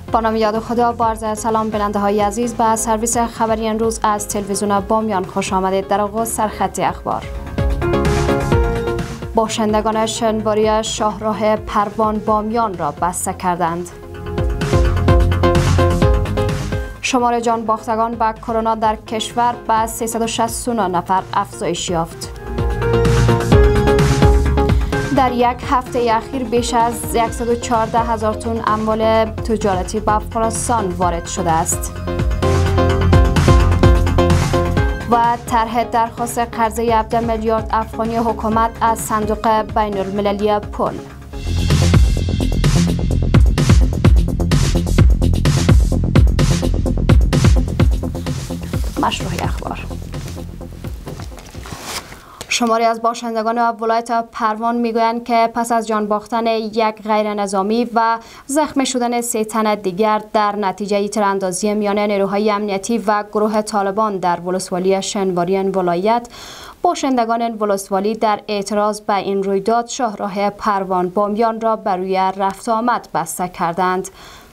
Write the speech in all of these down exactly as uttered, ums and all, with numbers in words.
با نام یاد خدا. با عرض سلام بیننده های عزیز، به سرویس خبری امروز از تلویزیون بامیان خوش آمدید. در آغاز سرخط اخبار. باشندگان شنواری شاهراه پروان بامیان را بسته کردند. شمار جان باختگان به کرونا در کشور به سیصد و شصت و نه نفر افزایش یافت. در یک هفته اخیر بیش از صد و چهارده هزار تن اموال تجارتی به افغانستان وارد شده است. و طرح درخواست قرضه هفده میلیارد افغانی حکومت از صندوق بین المللی پول. مشروع اخبار. شماری از باشندگان ولایت پروان میگویند که پس از جان باختن یک غیر نظامی و زخمی شدن سه تن دیگر در نتیجه تیراندازی میان نیروهای امنیتی و گروه طالبان در ولسوالی شنواری ولایت، باشندگان ولسوالی در اعتراض به این رویداد شاهراه پروان بامیان را بر روی رفت آمد بسته کردند.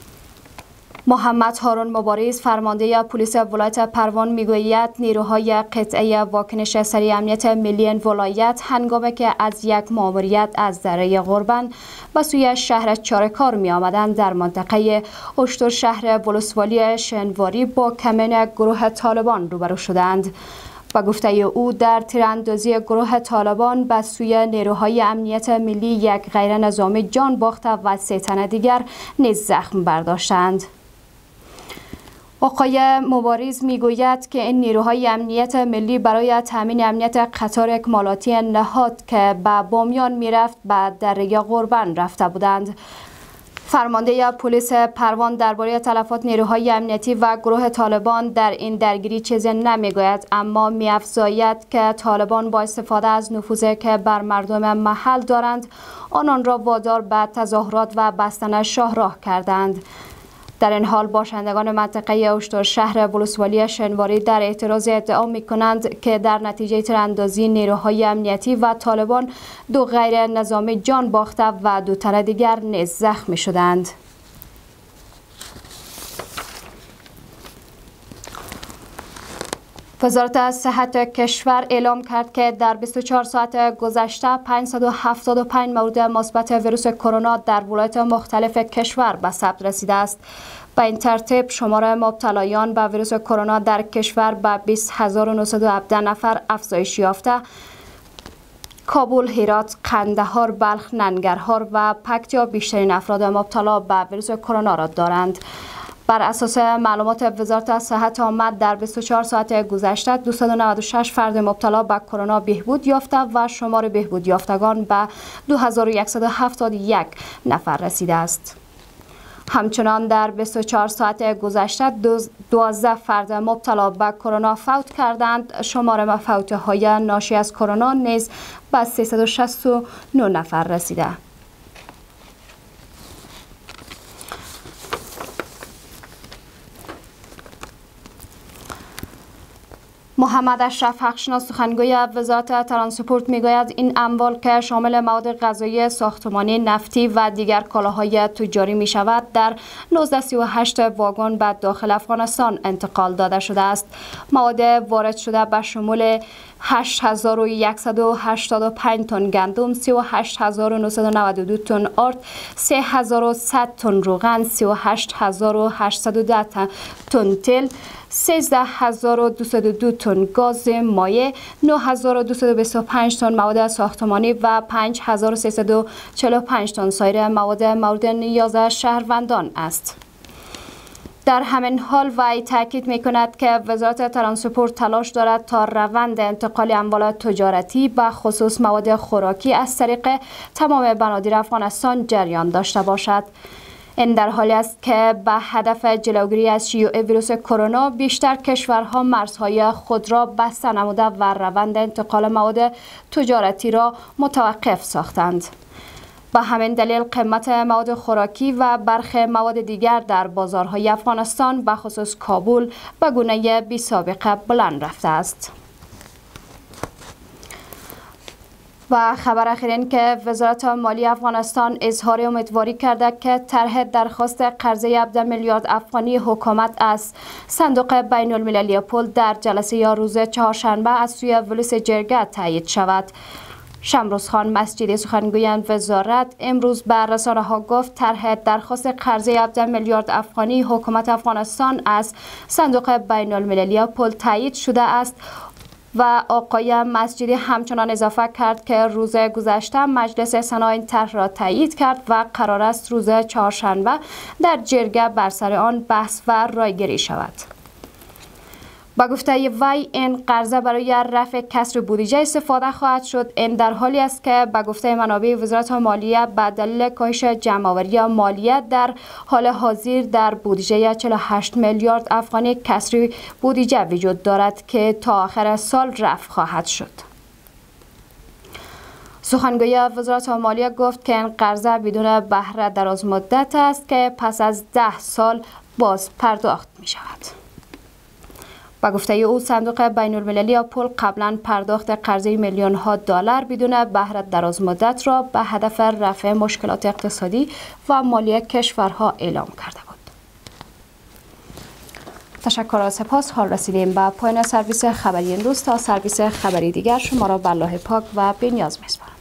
محمد هارون مبارز فرمانده پلیس ولایت پروان میگوید نیروهای قطعه واکنش سریع امنیت ملی ولایت هنگامی که از یک ماموریت از دره قربان به سوی شهر چارکار می آمدند در منطقه اشتر شهر ولسوالی شنواری با کمین گروه طالبان روبرو شدند. با گفته او در تیراندازی گروه طالبان به سوی نیروهای امنیت ملی یک غیر نظامی جان باخته و سه تن دیگر نیز زخم برداشتند. آقای مبارز میگوید که این نیروهای امنیت ملی برای تامین امنیت قطار اکمالاتی نهاد که به بامیان میرفت به دره قربان رفته بودند. فرمانده پلیس پروان درباره تلفات نیروهای امنیتی و گروه طالبان در این درگیری چیزی نمیگوید، اما می‌افزاید که طالبان با استفاده از نفوذی که بر مردم محل دارند آنان را وادار به تظاهرات و بستن شاهراه کردند. در این حال باشندگان منطقه اشتر شهر ولسوالی شنواری در اعتراض ادعا می کنند که در نتیجه تیراندازی نیروهای امنیتی و طالبان دو غیر نظامی جان باخته و دو تن دیگر نیز زخمی شدند. وزارت صحت کشور اعلام کرد که در بیست و چهار ساعت گذشته پانصد و هفتاد و پنج مورد مثبت ویروس کرونا در ولایات مختلف کشور به ثبت رسیده است. به این ترتیب شمار مبتلایان به ویروس کرونا در کشور به بیست هزار و نهصد و هفده نفر افزایش یافته. کابل، هرات، قندهار، بلخ، ننگرهار و پکتیا بیشترین افراد مبتلا به ویروس کرونا را دارند. بر اساس معلومات وزارت صحت آمد در بیست و چهار ساعت گذشته دویست و نود و شش فرد مبتلا به کرونا بهبود یافته و شمار بهبود یافتگان به دو هزار و صد و هفتاد و یک نفر رسیده است. همچنان در بیست و چهار ساعت گذشته دوازده فرد مبتلا به کرونا فوت کردند. شمار مفوت‌های ناشی از کرونا نیز به سیصد و شصت و نه نفر رسیده. محمد اشرف حقشناس سخنگوی وزارت ترانسپورت میگوید این اموال که شامل مواد غذایی، ساختمانی، نفتی و دیگر کالاهای تجاری می شود در نوزده سی و هشت واگن به داخل افغانستان انتقال داده شده است. مواد وارد شده به شمول هشت هزار و صد و هشتاد و پنج تن گندم، سی و هشت هزار و نهصد و نود و دو تن آرد، سه هزار و صد تن روغن، سی و هشت هزار و هشتصد و ده تن تل، سیزده هزار و دویست و دو تن گاز مایع، نه هزار و دویست و بیست و پنج تن مواد ساختمانی و پنج هزار و سیصد و چهل و پنج تن سایر مواد مورد نیاز شهروندان است. در همین حال وی تاکید می کند که وزارت ترانسپورت تلاش دارد تا روند انتقال اموال تجارتی به خصوص مواد خوراکی از طریق تمام بنادر افغانستان جریان داشته باشد. این در حالی است که به هدف جلوگیری از شیوع ویروس کرونا بیشتر کشورها مرزهای خود را بسته نموده و روند انتقال مواد تجارتی را متوقف ساختند. به همین دلیل قیمت مواد خوراکی و برخی مواد دیگر در بازارهای افغانستان به خصوص کابل به گونه بی سابقه بلند رفته است. و خبر اخیر این که وزارت مالیه افغانستان اظهار امیدواری کرده که طرح درخواست قرضه هفده میلیارد افغانی حکومت از صندوق بین المللی پول در جلسه یا روز چهارشنبه از سوی ولس جرگه تایید شود. شمروز خان مسجدی سخنگوی وزارت امروز به رسانه ها گفت طرح درخواست قرضه هفده میلیارد افغانی حکومت افغانستان از صندوق بین المللی پول تایید شده است و آقای مسجدی همچنان اضافه کرد که روز گذشته مجلس سنا این طرح را تایید کرد و قرار است روز چهارشنبه در جرگه بر سر آن بحث و رایگیری شود. با گفته وی این قرضه برای رفع کسر بودجه استفاده خواهد شد. این در حالی است که با گفته منابع وزارت مالیه به دلیل کاهش جمع‌آوری مالیه در حال حاضر در بودجه چهل و هشت میلیارد افغانی کسری بودجه وجود دارد که تا آخر سال رفع خواهد شد. سخنگوی وزارت مالیه گفت که این قرضه بدون بهره دراز مدت است که پس از ده سال باز پرداخت می شود. با گفته او صندوق بین المللی پول قبلا پرداخت قرضه میلیون ها دلار بدون بهره دراز مدت را به هدف رفع مشکلات اقتصادی و مالی کشورها اعلام کرده بود. تشکر و سپاس. حال رسیدیم به پایان سرویس خبری امروز. تا سرویس خبری دیگر شما را به الله پاک و بی‌نیاز می‌سپارم.